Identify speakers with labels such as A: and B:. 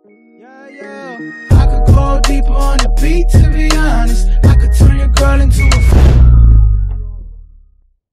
A: Yeah, I could go deeper on the beat to be